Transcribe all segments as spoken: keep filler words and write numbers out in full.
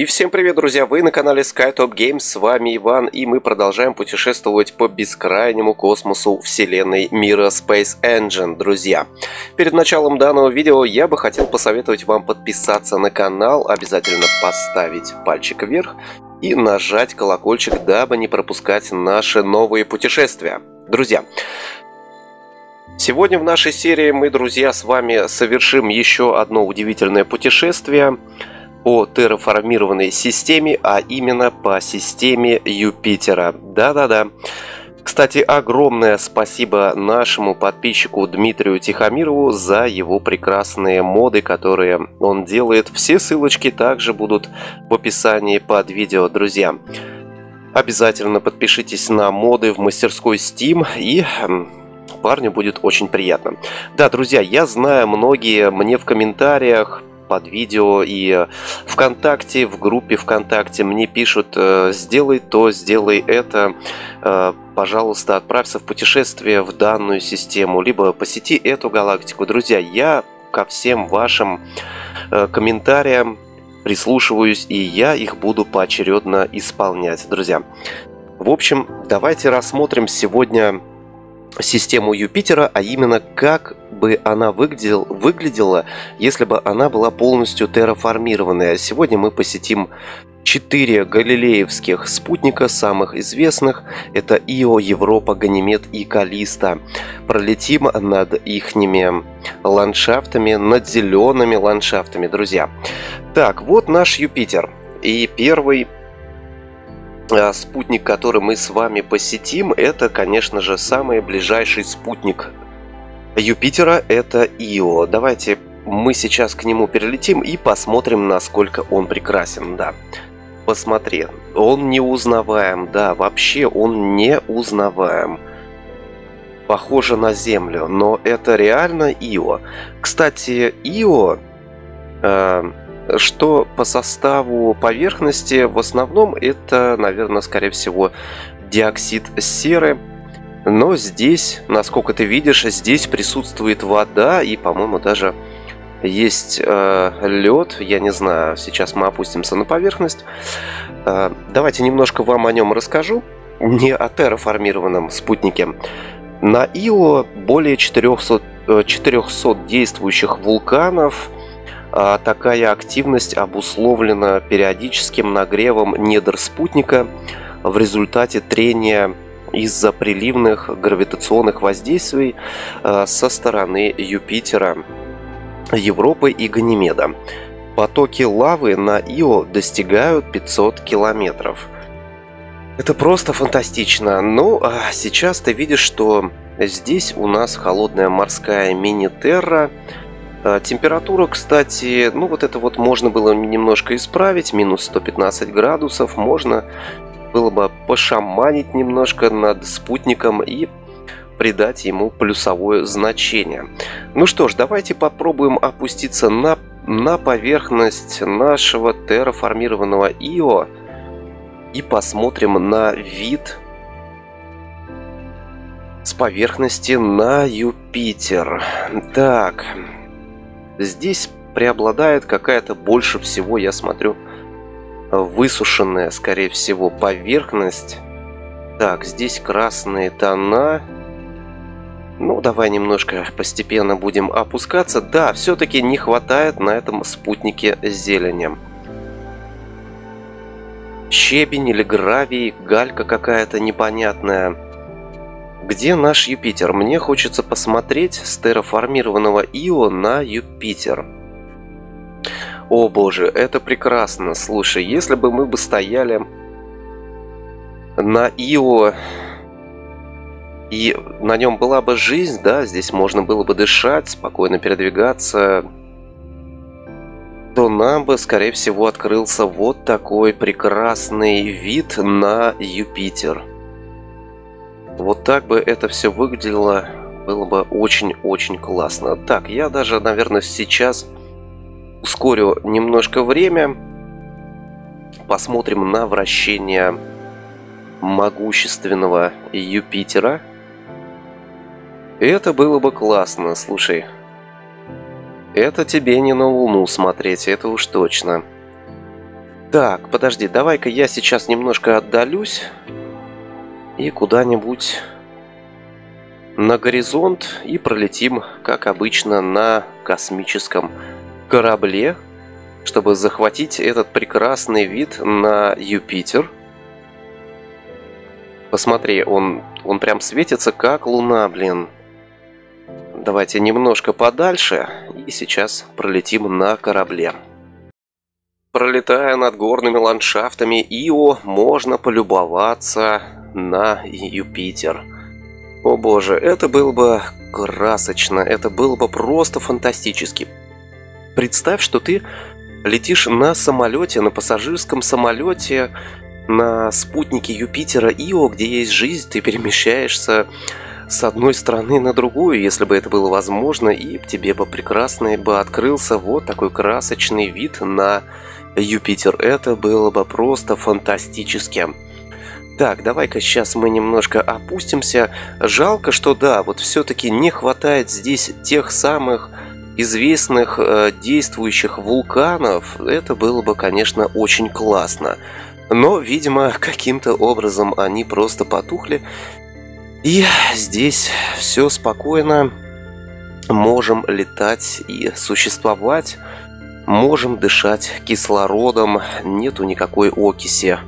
И всем привет, друзья! Вы на канале SkyTop Games, с вами Иван, и мы продолжаем путешествовать по бескрайнему космосу вселенной мира Space Engine, друзья. Перед началом данного видео я бы хотел посоветовать вам подписаться на канал, обязательно поставить пальчик вверх и нажать колокольчик, дабы не пропускать наши новые путешествия. Друзья, сегодня в нашей серии мы, друзья, с вами совершим еще одно удивительное путешествие по терраформированной системе, а именно по системе Юпитера. Да-да-да. Кстати, огромное спасибо нашему подписчику Дмитрию Тихомирову за его прекрасные моды, которые он делает. Все ссылочки также будут в описании под видео, друзья. Обязательно подпишитесь на моды в мастерской Steam, и парню будет очень приятно. Да, друзья, я знаю, многие мне в комментариях под видео и ВКонтакте, в группе ВКонтакте мне пишут: сделай то, сделай это, пожалуйста, отправься в путешествие в данную систему, либо посети эту галактику. Друзья, я ко всем вашим комментариям прислушиваюсь, и я их буду поочередно исполнять, друзья. В общем, давайте рассмотрим сегодня систему Юпитера, а именно как бы она выглядел, выглядела, если бы она была полностью терраформированная. Сегодня мы посетим четыре галилеевских спутника, самых известных. Это Ио, Европа, Ганимед и Каллиста. Пролетим над ихними ландшафтами, над зелеными ландшафтами, друзья. Так, вот наш Юпитер. И первый спутник, который мы с вами посетим, это, конечно же, самый ближайший спутник Юпитера, это Ио. Давайте мы сейчас к нему перелетим и посмотрим, насколько он прекрасен. Да, посмотри, он неузнаваем, да, вообще он неузнаваем. Похоже на Землю, но это реально Ио. Кстати, Ио... Э Что по составу поверхности, в основном это, наверное, скорее всего, диоксид серы. Но здесь, насколько ты видишь, здесь присутствует вода и, по-моему, даже есть э, лед. Я не знаю, сейчас мы опустимся на поверхность. Э, давайте немножко вам о нем расскажу. Не о терраформированном спутнике. На Ио более четырехсот, четырехсот действующих вулканов. А такая активность обусловлена периодическим нагревом недр спутника в результате трения из-за приливных гравитационных воздействий со стороны Юпитера, Европы и Ганимеда. Потоки лавы на Ио достигают пятисот километров. Это просто фантастично. Ну, а сейчас ты видишь, что здесь у нас холодная морская мини-терра. Температура, кстати, ну вот это вот можно было немножко исправить, минус сто пятнадцать градусов, можно было бы пошаманить немножко над спутником и придать ему плюсовое значение. Ну что ж, давайте попробуем опуститься на, на поверхность нашего терраформированного Ио и посмотрим на вид с поверхности на Юпитер. Так... Здесь преобладает какая-то больше всего, я смотрю, высушенная, скорее всего, поверхность. Так, здесь красные тона. Ну, давай немножко постепенно будем опускаться. Да, все-таки не хватает на этом спутнике зелени. Щебень или гравий, галька какая-то непонятная. Где наш Юпитер? Мне хочется посмотреть с терраформированного Ио на Юпитер. О боже, это прекрасно. Слушай, если бы мы бы стояли на Ио и на нем была бы жизнь, да, здесь можно было бы дышать, спокойно передвигаться, то нам бы, скорее всего, открылся вот такой прекрасный вид на Юпитер. Вот так бы это все выглядело, было бы очень-очень классно. Так, я даже, наверное, сейчас ускорю немножко время. Посмотрим на вращение могущественного Юпитера. Это было бы классно, слушай. Это тебе не на Луну смотреть, это уж точно. Так, подожди, давай-ка я сейчас немножко отдалюсь и куда-нибудь на горизонт и пролетим, как обычно, на космическом корабле, чтобы захватить этот прекрасный вид на Юпитер. Посмотри, он, он прям светится, как луна, блин. Давайте немножко подальше и сейчас пролетим на корабле. Пролетая над горными ландшафтами Ио, можно полюбоваться на Юпитер. О боже, это было бы красочно, это было бы просто фантастически. Представь, что ты летишь на самолете, на пассажирском самолете, на спутнике Юпитера Ио, где есть жизнь, ты перемещаешься с одной стороны на другую, если бы это было возможно, и тебе бы прекрасно бы открылся вот такой красочный вид на Юпитер. Это было бы просто фантастически. Так, давай-ка сейчас мы немножко опустимся. Жалко, что да, вот все-таки не хватает здесь тех самых известных э, действующих вулканов. Это было бы, конечно, очень классно. Но, видимо, каким-то образом они просто потухли. И здесь все спокойно. Можем летать и существовать. Можем дышать кислородом. Нету никакой окиси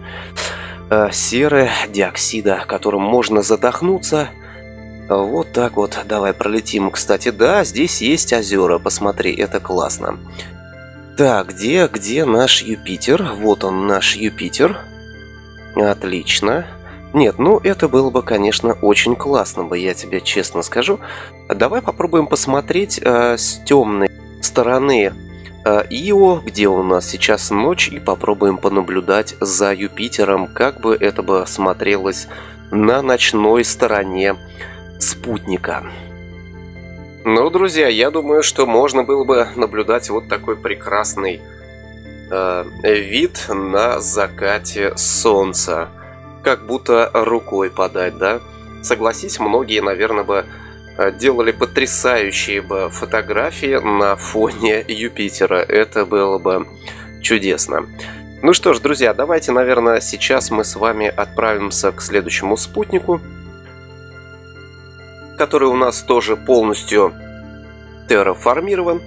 серы, диоксида, которым можно задохнуться. Вот так вот. Давай пролетим. Кстати, да, здесь есть озера. Посмотри, это классно. Так, где, где наш Юпитер? Вот он, наш Юпитер. Отлично. Нет, ну это было бы, конечно, очень классно бы, я тебе честно скажу. Давай попробуем посмотреть э, с темной стороны Ио, где у нас сейчас ночь, и попробуем понаблюдать за Юпитером, как бы это бы смотрелось на ночной стороне спутника. Ну, друзья, я думаю, что можно было бы наблюдать вот такой прекрасный э, вид на закате солнца. Как будто рукой подать, да? Согласись, многие, наверное, бы делали потрясающие бы фотографии на фоне Юпитера. Это было бы чудесно. Ну что ж, друзья, давайте, наверное, сейчас мы с вами отправимся к следующему спутнику, который у нас тоже полностью терраформирован.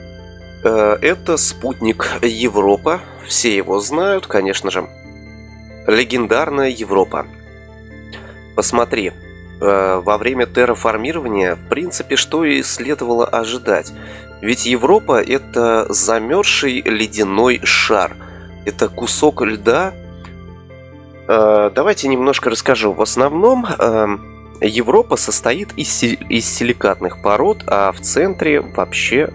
Это спутник Европа. Все его знают, конечно же. Легендарная Европа. Посмотри. Во время терраформирования, в принципе, что и следовало ожидать. Ведь Европа – это замерзший ледяной шар. Это кусок льда. Давайте немножко расскажу. В основном Европа состоит из, из силикатных пород, а в центре вообще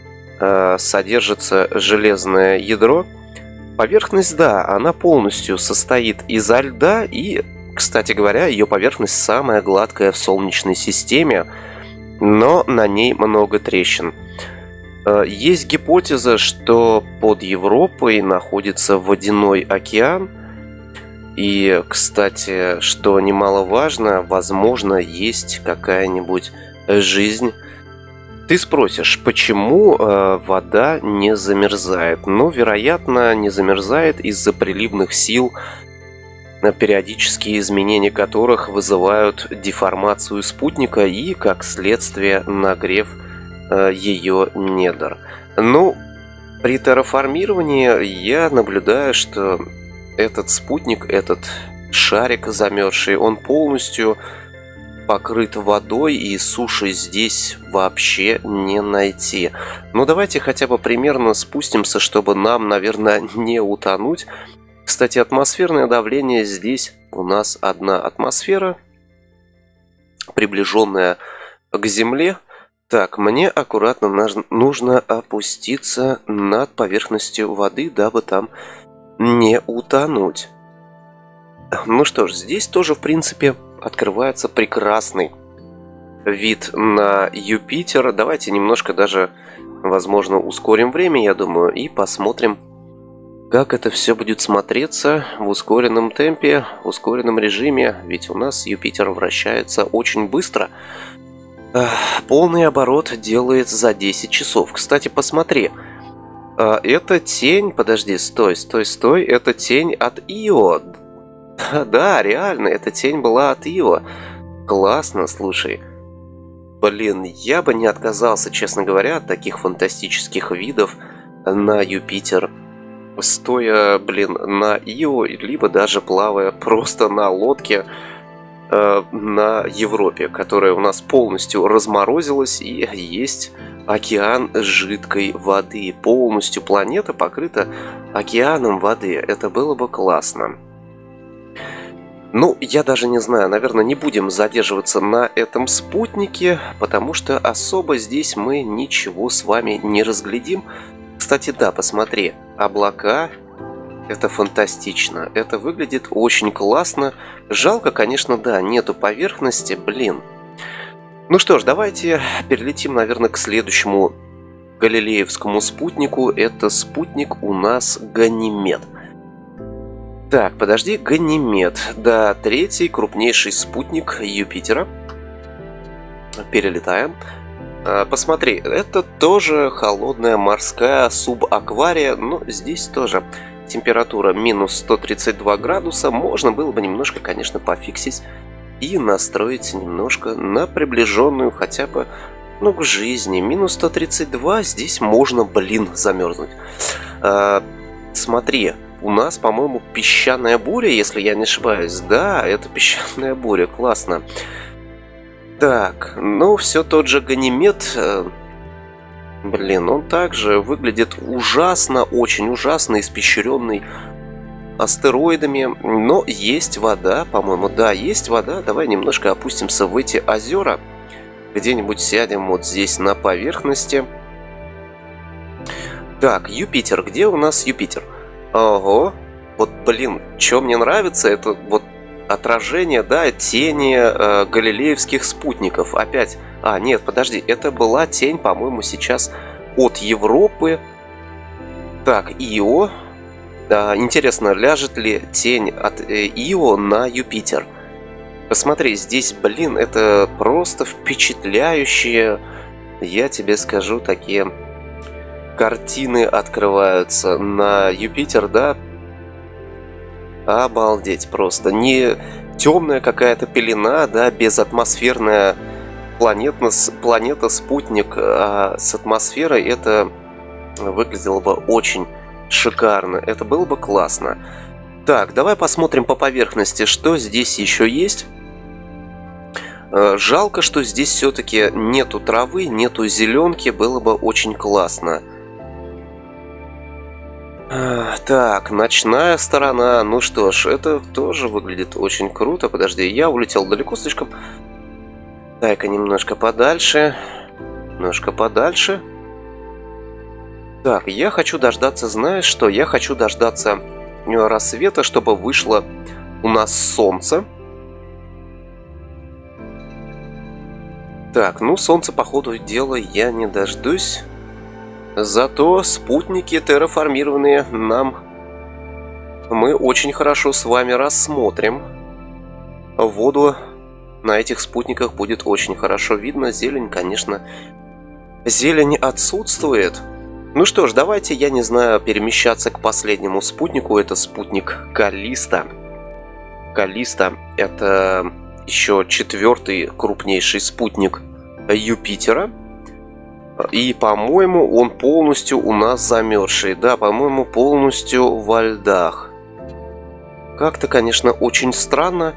содержится железное ядро. Поверхность, да, она полностью состоит изо льда и... Кстати говоря, ее поверхность самая гладкая в Солнечной системе, но на ней много трещин. Есть гипотеза, что под Европой находится водяной океан. И, кстати, что немаловажно, возможно, есть какая-нибудь жизнь. Ты спросишь, почему вода не замерзает? Ну, вероятно, не замерзает из-за приливных сил, периодические изменения которых вызывают деформацию спутника и, как следствие, нагрев э, ее недр. Ну, при терраформировании я наблюдаю, что этот спутник, этот шарик замерзший, он полностью покрыт водой, и суши здесь вообще не найти. Но давайте хотя бы примерно спустимся, чтобы нам, наверное, не утонуть. Кстати, атмосферное давление здесь у нас одна атмосфера, приближенная к Земле. Так, мне аккуратно нужно опуститься над поверхностью воды, дабы там не утонуть. Ну что ж, здесь тоже, в принципе, открывается прекрасный вид на Юпитер. Давайте немножко даже, возможно, ускорим время, я думаю, и посмотрим, как это все будет смотреться в ускоренном темпе, в ускоренном режиме. Ведь у нас Юпитер вращается очень быстро. Полный оборот делает за десять часов. Кстати, посмотри. А, это тень... Подожди, стой, стой, стой. Это тень от Ио. Да, реально, эта тень была от Ио. Классно, слушай. Блин, я бы не отказался, честно говоря, от таких фантастических видов на Юпитер. Стоя, блин, на Ио, либо даже плавая просто на лодке э, на Европе, которая у нас полностью разморозилась, и есть океан жидкой воды. Полностью планета покрыта океаном воды. Это было бы классно. Ну, я даже не знаю, наверное, не будем задерживаться на этом спутнике, потому что особо здесь мы ничего с вами не разглядим. Кстати, да, посмотри, облака, это фантастично, это выглядит очень классно. Жалко, конечно, да, нету поверхности, блин. Ну что ж, давайте перелетим, наверное, к следующему галилеевскому спутнику. Это спутник у нас Ганимед. Так, подожди, Ганимед. Да, третий крупнейший спутник Юпитера. Перелетаем. Посмотри, это тоже холодная морская субаквария, но здесь тоже температура минус сто тридцать два градуса. Можно было бы немножко, конечно, пофиксить и настроить немножко на приближенную хотя бы, ну, к жизни. Минус сто тридцать два, здесь можно, блин, замерзнуть. А, смотри, у нас, по-моему, песчаная буря, если я не ошибаюсь. Да, это песчаная буря, классно. Так, ну, все тот же Ганимед. Блин, он также выглядит ужасно, очень ужасно, испещренный астероидами. Но есть вода, по-моему, да, есть вода. Давай немножко опустимся в эти озера. Где-нибудь сядем вот здесь на поверхности. Так, Юпитер. Где у нас Юпитер? Ого. Вот, блин, что мне нравится, это вот отражение, да, тени э, галилеевских спутников. Опять. А, нет, подожди, это была тень, по-моему, сейчас от Европы. Так, Ио. Да, интересно, ляжет ли тень от э, Ио на Юпитер? Посмотри, здесь, блин, это просто впечатляющие, я тебе скажу, такие картины открываются на Юпитер, да? Обалдеть просто. Не темная какая-то пелена, да, безатмосферная планета, планета-спутник, а с атмосферой это выглядело бы очень шикарно. Это было бы классно. Так, давай посмотрим по поверхности, что здесь еще есть. Жалко, что здесь все-таки нету травы, нету зеленки, было бы очень классно. Так, ночная сторона. Ну что ж, это тоже выглядит очень круто. Подожди, я улетел далеко слишком. Дай-ка немножко подальше. Немножко подальше. Так, я хочу дождаться, знаешь что? Я хочу дождаться рассвета, чтобы вышло у нас солнце. Так, ну солнце, по ходу дела, я не дождусь. Зато спутники терраформированные нам мы очень хорошо с вами рассмотрим. Воду на этих спутниках будет очень хорошо видно. Зелень, конечно, зелень отсутствует. Ну что ж, давайте, я не знаю, перемещаться к последнему спутнику. Это спутник Каллиста. Каллиста — это еще четвертый крупнейший спутник Юпитера. И, по-моему, он полностью у нас замерзший. Да, по-моему, полностью во льдах. Как-то, конечно, очень странно.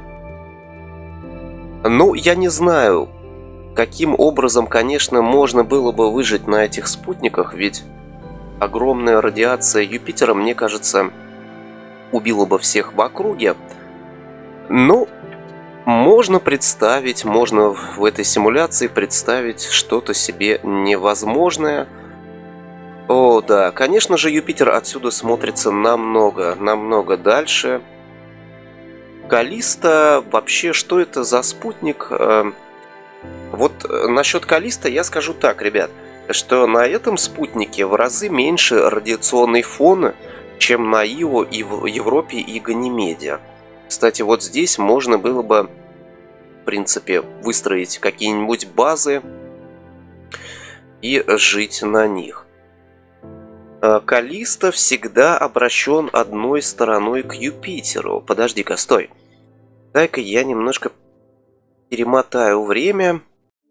Ну, я не знаю, каким образом, конечно, можно было бы выжить на этих спутниках. Ведь огромная радиация Юпитера, мне кажется, убила бы всех в округе. Ну, можно представить, можно в этой симуляции представить что-то себе невозможное. О, да, конечно же, Юпитер отсюда смотрится намного, намного дальше. Каллиста, вообще, что это за спутник? Вот насчет Каллиста я скажу так, ребят, что на этом спутнике в разы меньше радиационный фон, чем на Ио и в Европе и Ганимеде. Кстати, вот здесь можно было бы, в принципе, выстроить какие-нибудь базы и жить на них. Э, Каллиста всегда обращен одной стороной к Юпитеру. Подожди-ка, стой. Дай-ка я немножко перемотаю время.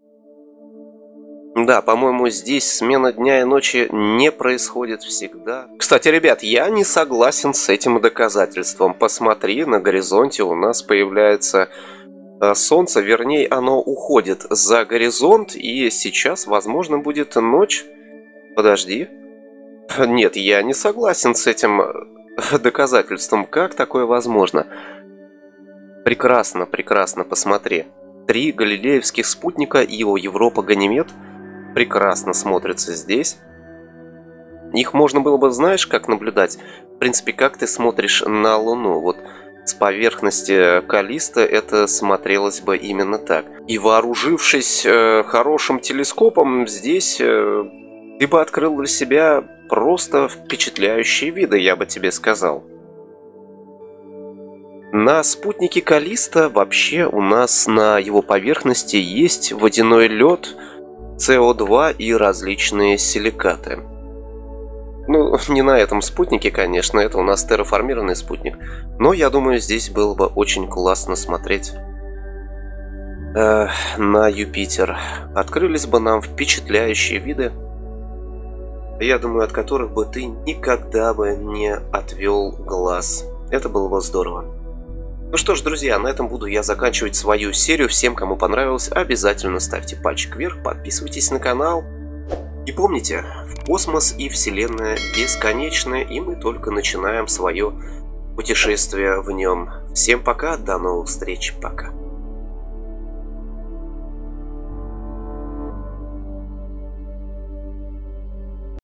Да, по-моему, здесь смена дня и ночи не происходит всегда. Кстати, ребят, я не согласен с этим доказательством. Посмотри, на горизонте у нас появляется э, солнце, вернее, оно уходит за горизонт, и сейчас, возможно, будет ночь. Подожди. Нет, я не согласен с этим доказательством. Как такое возможно? Прекрасно, прекрасно, посмотри. Три галилеевских спутника Ио, Европа, Ганимед прекрасно смотрятся здесь. Их можно было бы, знаешь, как наблюдать? В принципе, как ты смотришь на Луну. Вот с поверхности Каллисты это смотрелось бы именно так. И вооружившись э, хорошим телескопом, здесь э, ты бы открыл для себя просто впечатляющие виды, я бы тебе сказал. На спутнике Каллиста вообще у нас на его поверхности есть водяной лед, С О два и различные силикаты. Ну, не на этом спутнике, конечно, это у нас терраформированный спутник. Но я думаю, здесь было бы очень классно смотреть э, на Юпитер. Открылись бы нам впечатляющие виды, я думаю, от которых бы ты никогда бы не отвел глаз. Это было бы здорово. Ну что ж, друзья, на этом буду я заканчивать свою серию. Всем, кому понравилось, обязательно ставьте пальчик вверх, подписывайтесь на канал. И помните, космос и Вселенная бесконечны, и мы только начинаем свое путешествие в нем. Всем пока, до новых встреч, пока.